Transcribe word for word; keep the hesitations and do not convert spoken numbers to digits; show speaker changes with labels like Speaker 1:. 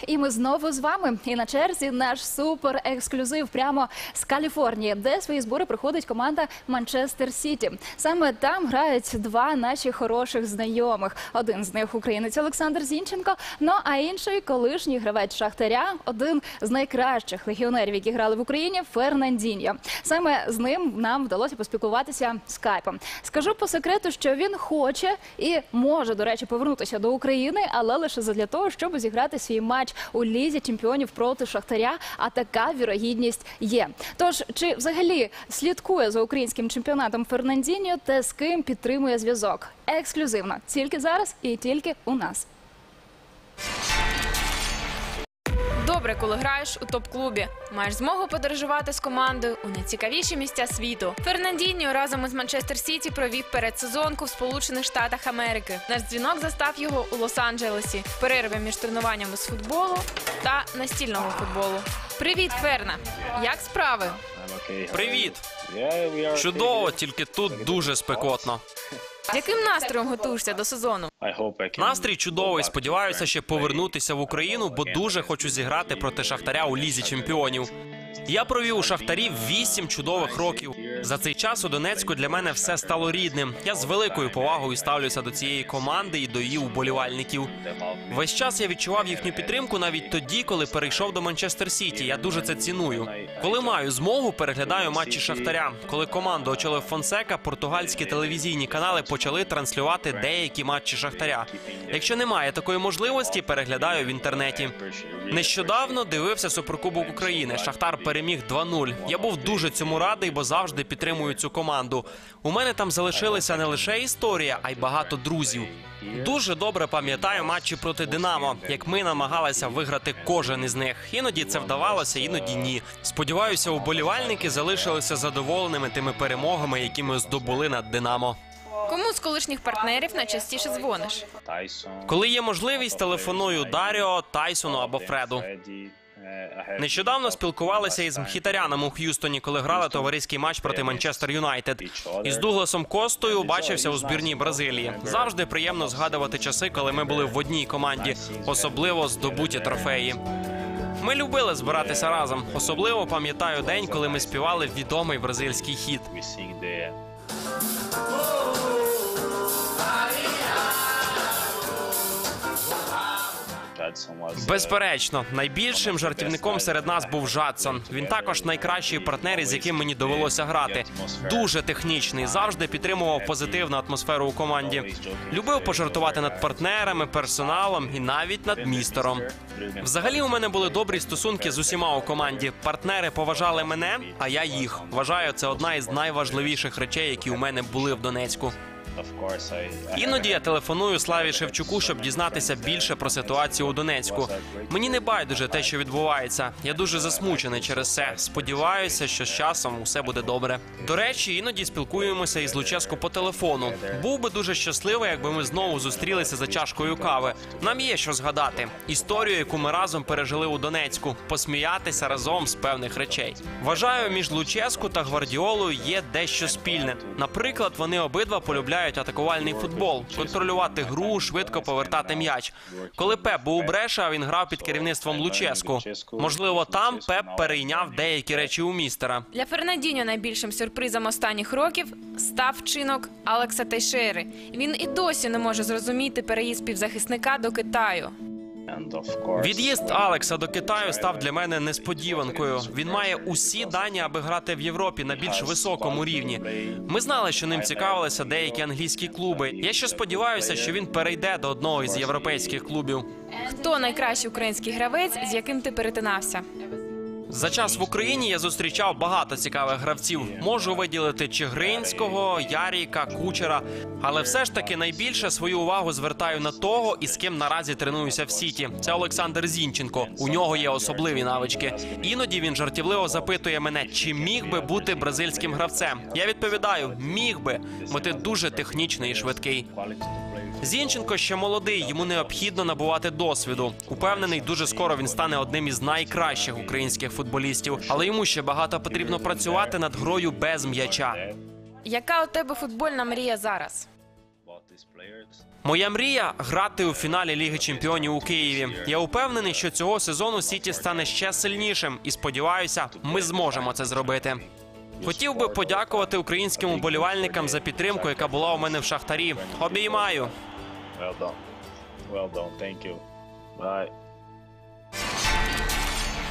Speaker 1: і ми знову з вами. І на черзі наш супер-ексклюзив прямо з Каліфорнії, де свої збори проходить команда Манчестер Сіті. Саме там грають два наші хороших знайомих. Один з них українець Олександр Зінченко, ну а інший колишній гравець Шахтаря, один з найкращих легіонерів, які грали в Україні, Фернандіньо. Саме з ним нам вдалося поспілкуватися скайпом. Скажу по секрету, що він хоче і може, до речі, повернутися до України, але лише задля того, щоб зіграти свій матч у Лізі чемпіонів проти Шахтаря, а така вірогідність є. Тож, чи взагалі слідкує за українським чемпіонатом Фернандіньо та з ким підтримує зв'язок? Ексклюзивно. Тільки зараз і тільки у нас.
Speaker 2: Добре, коли граєш у топ-клубі. Маєш змогу подорожувати з командою у найцікавіші місця світу. Фернандіньо разом із Манчестер Сіті провів передсезонку в Сполучених Штатах Америки. Наш дзвінок застав його у Лос-Анджелесі. Перерви між тренуваннями з футболу та настільного футболу. Привіт, Ферна! Як справи?
Speaker 3: Привіт! Чудово, тільки тут дуже спекотно.
Speaker 2: Яким настроєм готуєшся до сезону?
Speaker 3: Настрій чудовий, сподіваюся ще повернутися в Україну, бо дуже хочу зіграти проти Шахтаря у Лізі чемпіонів. Я провів у Шахтарі вісім чудових років. За цей час у Донецьку для мене все стало рідним. Я з великою повагою ставлюся до цієї команди і до її вболівальників. Весь час я відчував їхню підтримку навіть тоді, коли перейшов до Манчестер Сіті. Я дуже це ціную. Коли маю змогу, переглядаю матчі Шахтаря. Коли команду очолив Фонсека, португальські телевізійні канали почали транслювати деякі матчі Шахтаря. Якщо немає такої можливості, переглядаю в інтернеті. Нещодавно дивився Суперкубок України. Шахтар переміг два нуль. Я був дуже цьому радий, бо завжди підтримую цю команду. У мене там залишилася не лише історія, а й багато друзів. Дуже добре пам'ятаю матчі проти «Динамо», як ми намагалися виграти кожен із них. Іноді це вдавалося, іноді ні. Сподіваюся, вболівальники залишилися задоволеними тими перемогами, які ми здобули над «Динамо».
Speaker 2: Кому з колишніх партнерів найчастіше дзвониш?
Speaker 3: Коли є можливість, телефоную Даріо, Тайсону або Фреду. Нещодавно спілкувалися із Мхітаряном у Х'юстоні, коли грали товариський матч проти Манчестер Юнайтед. Із Дугласом Костою бачився у збірній Бразилії. Завжди приємно згадувати часи, коли ми були в одній команді, особливо здобуті трофеї. Ми любили збиратися разом. Особливо пам'ятаю день, коли ми співали відомий бразильський хіт. Безперечно, найбільшим жартівником серед нас був Жадсон. Він також найкращий партнер, із яким мені довелося грати. Дуже технічний, завжди підтримував позитивну атмосферу у команді. Любив пожартувати над партнерами, персоналом і навіть над містером. Взагалі у мене були добрі стосунки з усіма у команді. Партнери поважали мене, а я їх. Вважаю, це одна із найважливіших речей, які у мене були в Донецьку. Іноді я телефоную Славі Шевчуку, щоб дізнатися більше про ситуацію у Донецьку. Мені не байдуже те, що відбувається. Я дуже засмучений через це. Сподіваюся, що з часом усе буде добре. До речі, іноді спілкуємося із Луческу по телефону. Був би дуже щасливий, якби ми знову зустрілися за чашкою кави. Нам є що згадати. Історію, яку ми разом пережили у Донецьку. Посміятися разом з певних речей. Вважаю, між Луческу та Гвардіолою є дещо спільне. Наприклад, вони обидва полюбляють атакувальний футбол, контролювати гру, швидко повертати м'яч. Коли Пеп був у Бреша, він грав під керівництвом Луческу. Можливо, там Пеп перейняв деякі речі у містера.
Speaker 2: Для Фернандіньо найбільшим сюрпризом останніх років став вчинок Алекса Тейшери. Він і досі не може зрозуміти переїзд півзахисника до Китаю.
Speaker 3: Від'їзд Алекса до Китаю став для мене несподіванкою. Він має усі дані, аби грати в Європі на більш високому рівні. Ми знали, що ним цікавилися деякі англійські клуби. Я ще сподіваюся, що він перейде до одного із європейських клубів.
Speaker 2: Хто найкращий український гравець, з яким ти перетинався?
Speaker 3: За час в Україні я зустрічав багато цікавих гравців. Можу виділити Чигринського, Яріка, Кучера. Але все ж таки найбільше свою увагу звертаю на того, із ким наразі тренуюся в Сіті. Це Олександр Зінченко. У нього є особливі навички. Іноді він жартівливо запитує мене, чи міг би бути бразильським гравцем. Я відповідаю, міг би, бо ти дуже технічний і швидкий. Зінченко ще молодий, йому необхідно набувати досвіду. Упевнений, дуже скоро він стане одним із найкращих українських футболістів. Але йому ще багато потрібно працювати над грою без м'яча.
Speaker 2: Яка у тебе футбольна мрія зараз?
Speaker 3: Моя мрія – грати у фіналі Ліги Чемпіонів у Києві. Я упевнений, що цього сезону Сіті стане ще сильнішим. І сподіваюся, ми зможемо це зробити. Хотів би подякувати українським вболівальникам за підтримку, яка була у мене в Шахтарі. Обіймаю.
Speaker 4: Well done. Well done. Thank you. Bye.